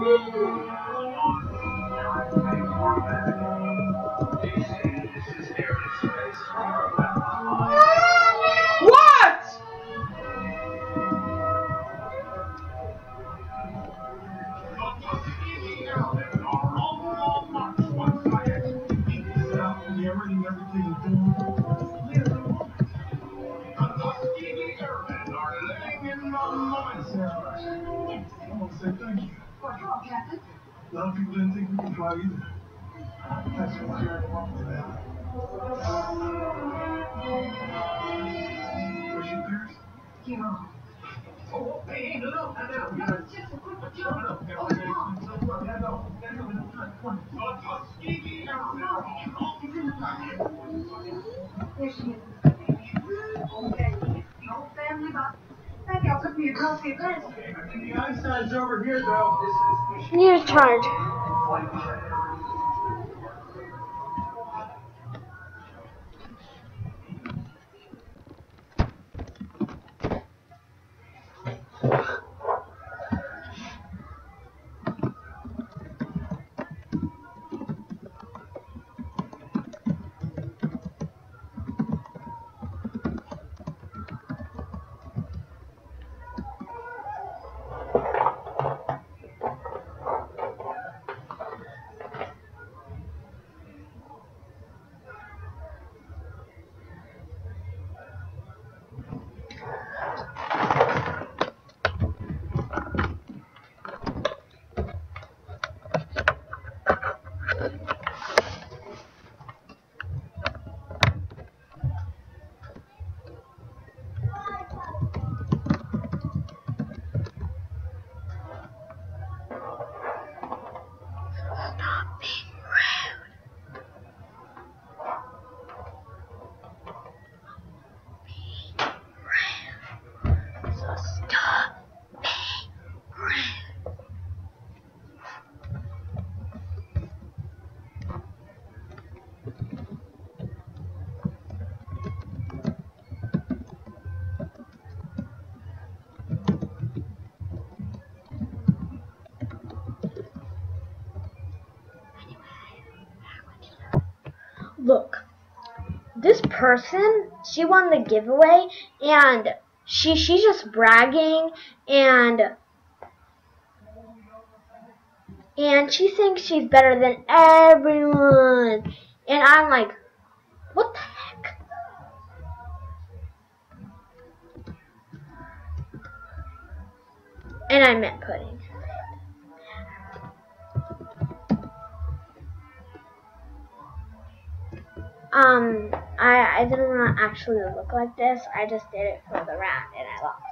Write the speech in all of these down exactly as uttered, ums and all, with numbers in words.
What? I want to say thank you. What for, Captain? A lot of people didn't think we could fly either. Thanks for cheering them on today. Was she thirst? You're on. Oh, hey, hey, no, no, no, no. No, it's just a quick jump. No, no, oh, it's on. Yeah, no, no, no, no. It's in the pocket. There she is. Okay. No family, but I think I'll cook me a coffee at best. The ice side's over here, though. You're charged. Look, this person, she won the giveaway, and she she's just bragging, and and she thinks she's better than everyone, and I'm like, what the heck? And I meant pudding. Um, I, I didn't want to actually look like this. I just did it for the round, and I lost.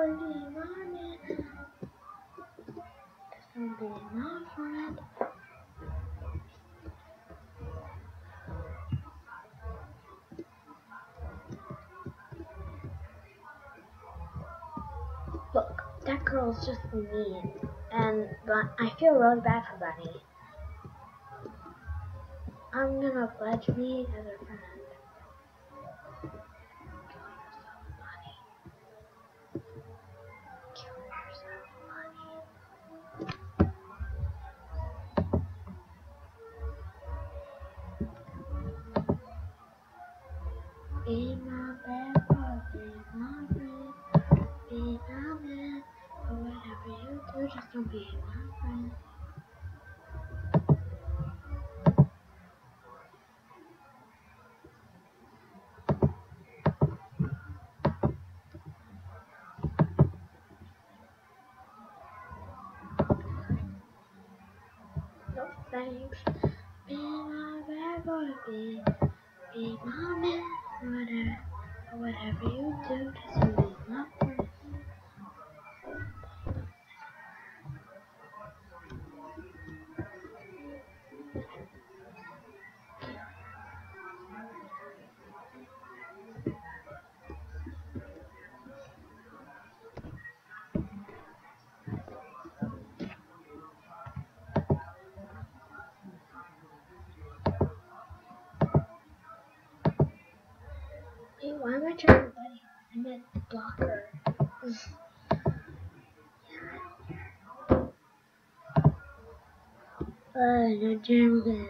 boy, be my man. Just don't be my friend. Look, that girl's just mean, and but I feel really bad for Bunny. I'm gonna pledge me as a friend. Kill yourself, Bunny. Be my bad boy, be my friend, be my man, or whatever you do, just don't be my friend. No thanks. Be my bad boy, be, be my man, whatever, or whatever you do, just don't be my friend. Hey, why am I trying to buddy? I meant blocker. Uh, no German.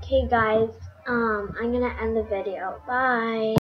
Okay, guys, um, I'm gonna end the video. Bye.